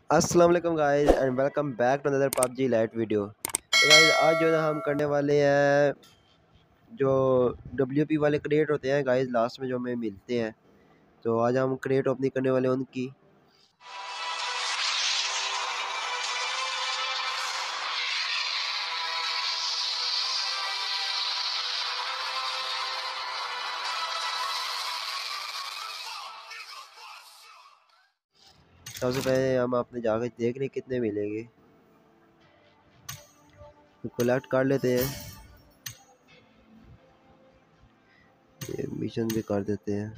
अस्सलाम वालेकुम guys and welcome back to another PUBG lite video. तो गाइस आज जो है ना हम करने वाले हैं जो डब्ल्यूपी वाले क्रेट होते हैं गाइस, लास्ट में जो हमें मिलते हैं। तो आज हम क्रेट ओपनिंग करने वाले हैं उनकी। सबसे पहले हम अपने जाकर देख रहे कितने मिलेंगे, तो कलेक्ट कर लेते हैं, ये मिशन भी कर देते हैं।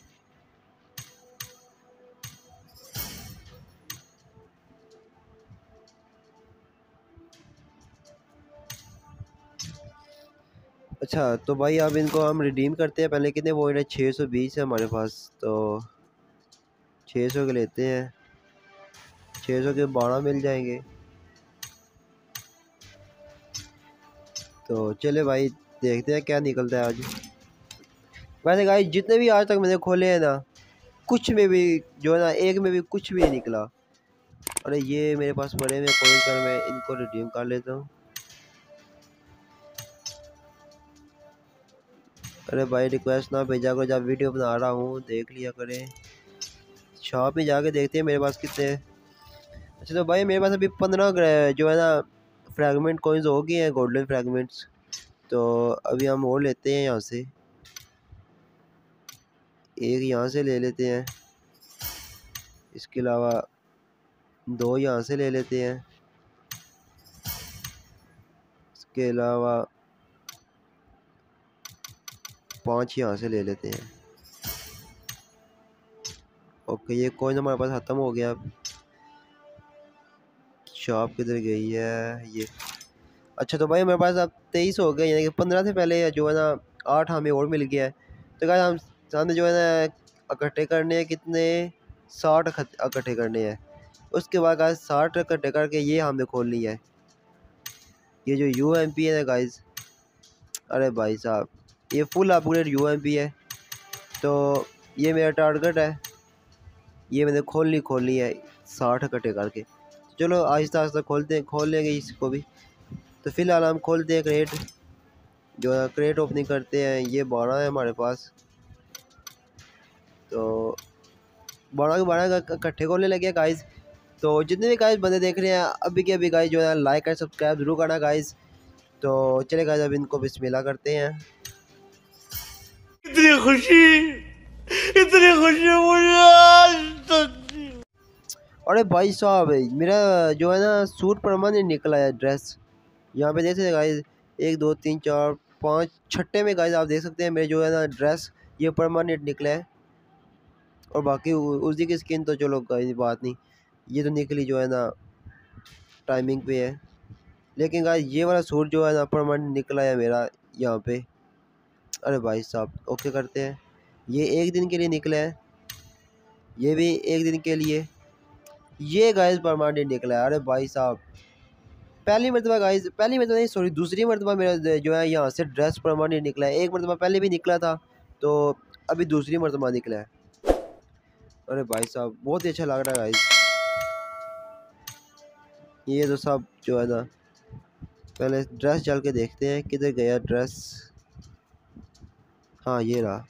अच्छा तो भाई अब इनको हम रिडीम करते हैं। पहले कितने पॉइंट है? 620 है हमारे पास, तो 600 के लेते हैं। 600 के 12 मिल जाएंगे। तो चले भाई देखते हैं क्या निकलता है आज। वैसे गाइस जितने भी आज तक मैंने खोले हैं ना, कुछ में भी जो है ना, एक में भी कुछ भी नहीं निकला। अरे ये मेरे पास पड़े हुए कोइन, कर मैं इनको रिडीम कर लेता हूँ। अरे भाई रिक्वेस्ट ना भेजा करो, जब वीडियो बना रहा हूँ देख लिया करें। शॉप में जाके देखते हैं मेरे पास कितने हैं। अच्छा तो भाई मेरे पास अभी 15 जो है ना फ्रैगमेंट कोइंस हो गए हैं, गोल्डन फ्रैगमेंट्स। तो अभी हम और लेते हैं यहाँ से, एक यहाँ से ले लेते हैं, इसके अलावा 2 यहाँ से ले लेते हैं, इसके अलावा 5 यहाँ से ले लेते हैं। ओके ये कोइन हमारे पास ख़त्म हो गया। शॉप किधर गई है ये? अच्छा तो भाई मेरे पास अब 23 हो गए, यानी कि 15 से पहले जो है ना 8 हमें और मिल गया है। तो गाइस हम सामने जो है ना इकट्ठे करने हैं कितने, 60 इकट्ठे करने हैं। उसके बाद गाइस 60 इकट्ठे करके ये हमें खोलनी है, ये जो यूएमपी है ना गाइस। अरे भाई साहब ये फुल अपग्रेड यूएमपी है, तो ये मेरा टारगेट है, ये मैंने खोलनी है 60 इकट्ठे करके। चलो आहिस्ता आहिस्ता खोल लेंगे इसको भी। तो फिलहाल हम खोलते हैं क्रेट, जो है क्रेट ओपनिंग करते हैं। ये 12 है हमारे पास, तो 12 के 12 इकट्ठे खोलने लगे गाइस। तो जितने भी गाइस बंदे देख रहे हैं अभी के अभी गाइस जो है लाइक और सब्सक्राइब जरूर करना गाइस। तो चले गाइस अब इनको बिस्मिल्लाह करते हैं। इतनी खुशी मुझे आज तक। अरे भाई साहब मेरा जो है ना सूट परमानेंट निकला है, ड्रेस यहाँ पे देख सकते हैं गाइस। 1 2 3 4 5 छठे में गाइस आप देख सकते हैं मेरे जो है ना ड्रेस ये परमानेंट निकला है। और बाकी उसी की स्किन तो चलो कोई बात नहीं, ये तो निकली जो है ना टाइमिंग पे है। लेकिन गाइस ये वाला सूट जो है ना परमानेंट निकला है मेरा यहाँ पे। अरे भाई साहब ओके करते हैं, ये एक दिन के लिए निकला है, ये भी एक दिन के लिए, ये गाइस परमानेंट निकला है। अरे भाई साहब पहली मरतबा गाइस, पहली मरतबा नहीं सॉरी दूसरी मरतबा मेरा जो है यहाँ से ड्रेस परमानेंट निकला है। एक मरतबा पहले भी निकला था, तो अभी दूसरी मरतबा निकला है। अरे भाई साहब बहुत ही अच्छा लग रहा है गाइस। ये तो सब जो है ना पहले ड्रेस चल के देखते हैं किधर गया ड्रेस। हाँ ये रहा,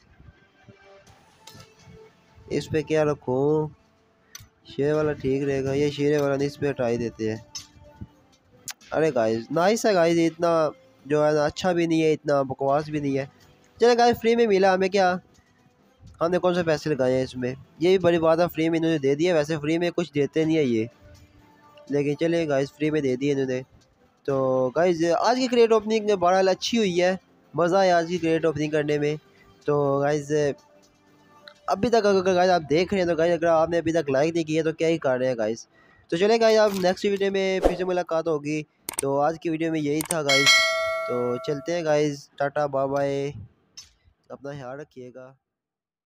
इस पे क्या रखूँ? शेर वाला ठीक रहेगा, ये शेरे वाला नहीं, इस पे हटा ही देते हैं। अरे गाइस नाइस है गाइस, इतना जो है ना अच्छा भी नहीं है, इतना बकवास भी नहीं है। चलो गाइस फ्री में मिला हमें, क्या हमने कौन से पैसे लगाए हैं इसमें, ये भी बड़ी बात है, फ्री में इन्होंने दे दिया। वैसे फ्री में कुछ देते नहीं है ये, लेकिन चलिए गाइस फ्री में दे दिए इन्होंने। तो गाइस आज की क्रेट ओपनिंग बहरहाल अच्छी हुई है, मज़ा आया आज की क्रेट ओपनिंग करने में। तो गाइस अभी तक अगर गाइस आप देख रहे हैं तो गाइस अगर आपने अभी तक लाइक नहीं किया तो क्या ही कर रहे हैं गाइस। तो चले गाइस अब नेक्स्ट वीडियो में फिर से मुलाकात होगी। तो आज की वीडियो में यही था गाइस, तो चलते हैं गाइस, टाटा बाय बाय, अपना ख्याल रखिएगा।